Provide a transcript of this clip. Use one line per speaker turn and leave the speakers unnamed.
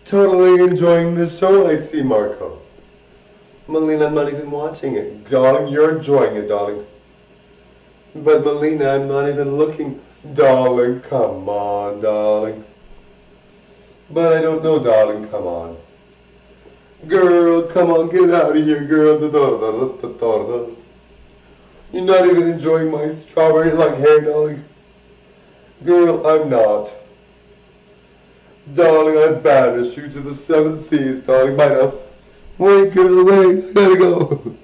Totally enjoying the show, I see, Marco. Melina, I'm not even watching it. Darling, you're enjoying it, darling. But Melina, I'm not even looking. Darling, come on, darling. But I don't know, darling, come on. Girl, come on, get out of here, girl. You're not even enjoying my strawberry-like hair, darling. Girl, I'm not. Darling, I banish you to the seven seas, darling, by now. Wait, girl, wait, I gotta go.